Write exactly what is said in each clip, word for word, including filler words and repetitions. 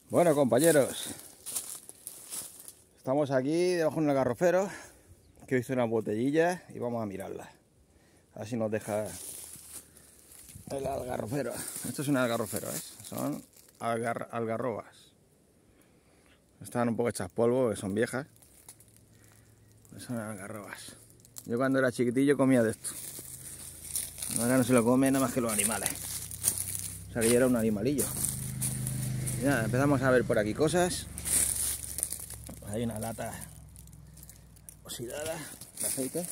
Bueno, compañeros, estamos aquí debajo de un algarrofero que hizo una botellilla y vamos a mirarla. A ver si nos deja el algarrofero. Esto es un algarrofero, ¿eh? Son algar algarrobas. Están un poco hechas polvo, que son viejas. Son algarrobas. Yo cuando era chiquitillo comía de esto. Ahora no se lo come nada más que los animales. O sea que yo era un animalillo. Ya, empezamos a ver por aquí cosas. Hay una lata oxidada de aceite.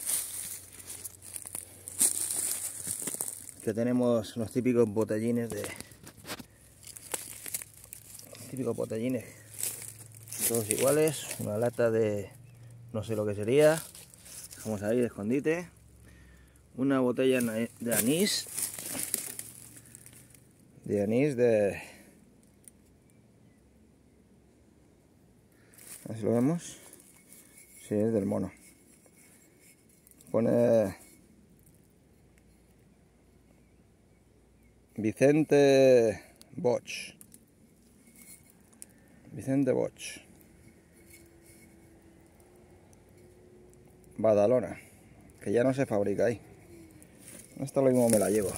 Que tenemos los típicos botellines de... Los típicos botellines. Todos iguales. Una lata de... no sé lo que sería. Vamos ahí de escondite. Una botella de anís. De anís de... A ver si lo vemos. Sí, es del mono. Pone... Vicente Boch. Vicente Boch. Badalona. Que ya no se fabrica ahí. Esta lo mismo me la llevo.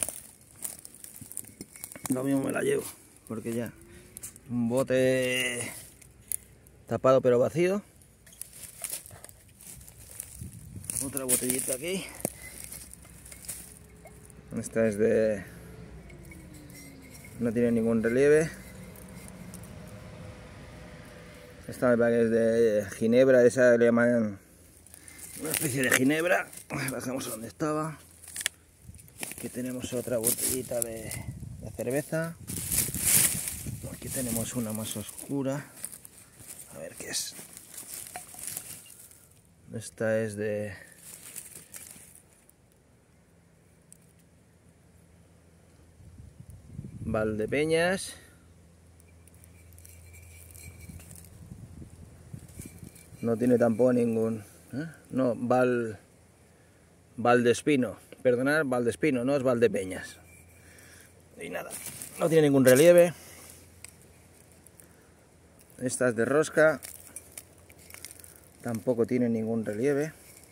Lo mismo me la llevo. Porque ya. Un bote tapado pero vacío. Otra botellita aquí. Esta es de... no tiene ningún relieve. Esta me parece que es de ginebra, esa le llaman una especie de ginebra. Bajamos a donde estaba. Aquí tenemos otra botellita de, de cerveza. Aquí tenemos una más oscura. A ver qué es. Esta es de... Valdepeñas. No tiene tampoco ningún... ¿eh? No, Val... Valdespino. Perdonad, Valdespino, no es Valdepeñas. Y nada, no tiene ningún relieve. Esta es de rosca. Tampoco tiene ningún relieve.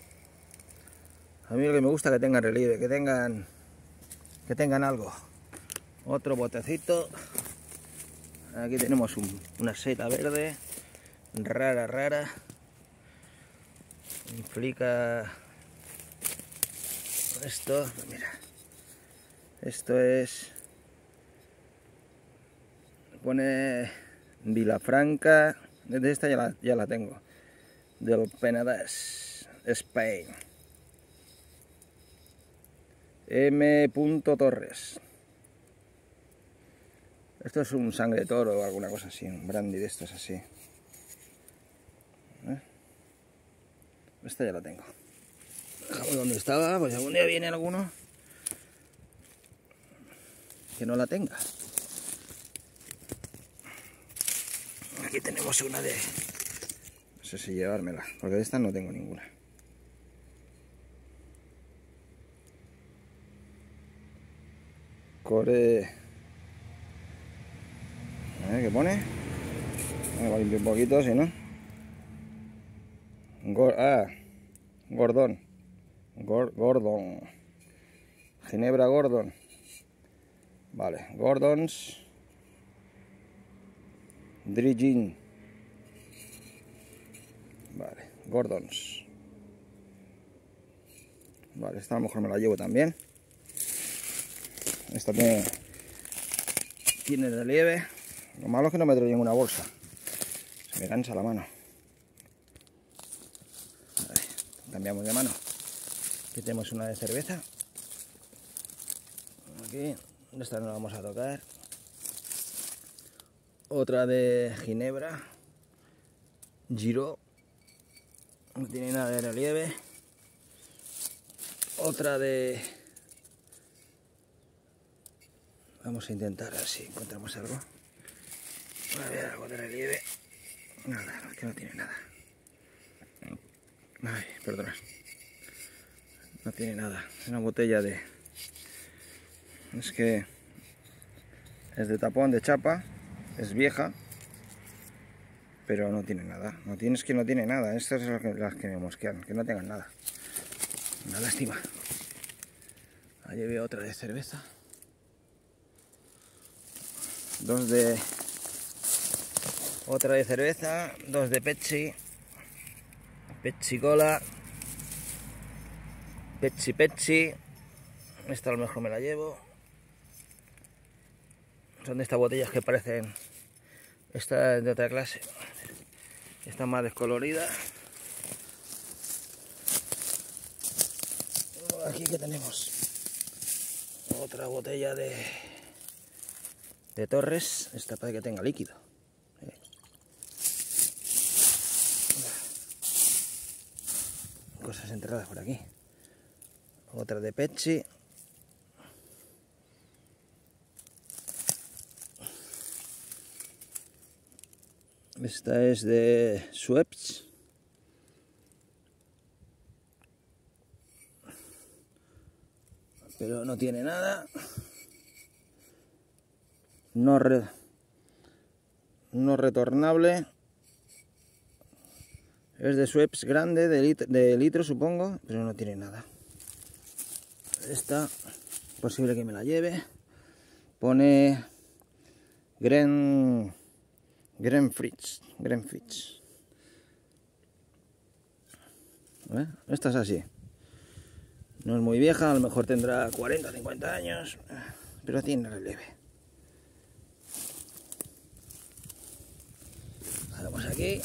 A mí lo que me gusta es que tengan relieve, que tengan... que tengan algo. Otro botecito. Aquí tenemos un, una seta verde. Rara, rara. Implica esto. Mira. Esto es... pone Vilafranca. De esta ya la, ya la tengo. Del Penedès, Spain. M. Torres. Esto es un sangre de toro o alguna cosa así, un brandy de estos así. ¿Eh? Esta ya la tengo. Dejamos donde estaba, pues algún día viene alguno que no la tenga. Aquí tenemos una de... no sé si llevármela, porque de estas no tengo ninguna. Core... A ver qué pone. Voy a limpiar un poquito, si no. Gor ah, Gordon. Gor Gordon. Ginebra Gordon. Vale, Gordons. Dry Gin. Vale, Gordons. Vale, esta a lo mejor me la llevo también. Esta tiene, tiene relieve. Lo malo es que no me traigo en una bolsa. Se me cansa la mano. Vale, cambiamos de mano. Aquí tenemos una de cerveza. Aquí, esta no la vamos a tocar. Otra de ginebra. Giro. No tiene nada de relieve. Otra de... vamos a intentar a ver si encontramos algo. A ver, algo de relieve. Nada, es que no tiene nada. Ay, perdona. No tiene nada. Es una botella de... es que... es de tapón, de chapa. Es vieja. pero no tiene nada. No tienes que no tiene nada. Estas son las que, las que me mosquean, que no tengan nada. Una lástima. Allí veo otra de cerveza. Dos de... Otra de cerveza. Dos de Pepsi. Pepsi Cola. Pepsi Pepsi. Esta a lo mejor me la llevo. Son de estas botellas que parecen... Esta es de otra clase. Esta más descolorida. Aquí que tenemos otra botella de, de Torres. Esta parece que tenga líquido. Cosas enterradas por aquí. Otra de Pepsi. Esta es de Schweppes. Pero no tiene nada. No, re, no retornable. Es de Schweppes grande, de litro, de litro supongo, pero no tiene nada. Esta, posible que me la lleve. Pone Gren, Grenfritz, Grenfritz. ¿Eh? Esta es así. No es muy vieja, a lo mejor tendrá cuarenta o cincuenta años, pero tiene relieve. Vamos aquí.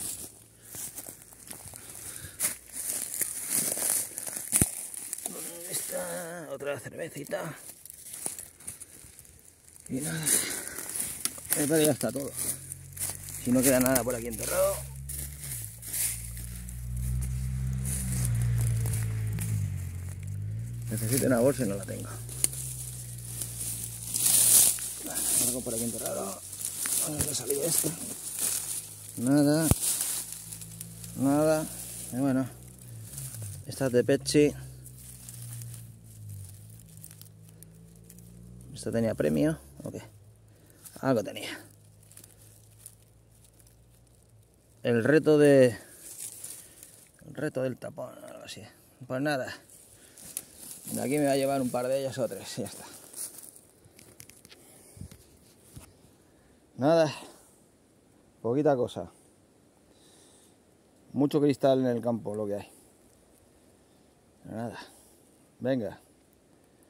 Esta, otra cervecita. Y nada. Me parece que ya está todo. Si no queda nada por aquí enterrado. Necesito una bolsa y no la tengo. Algo por aquí enterrado. ¿Dónde ha salido esto? Nada. Nada. Y bueno. Esta es de Pepsi. ¿Esta tenía premio? ¿O qué? Algo tenía. El reto de... El reto del tapón, algo así. Pues nada. De aquí me va a llevar un par de ellas o tres, y ya está. Nada. Poquita cosa. Mucho cristal en el campo, lo que hay. Nada. Venga.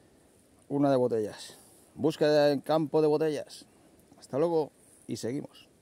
Una de botellas. Búsqueda en campo de botellas. Hasta luego y seguimos.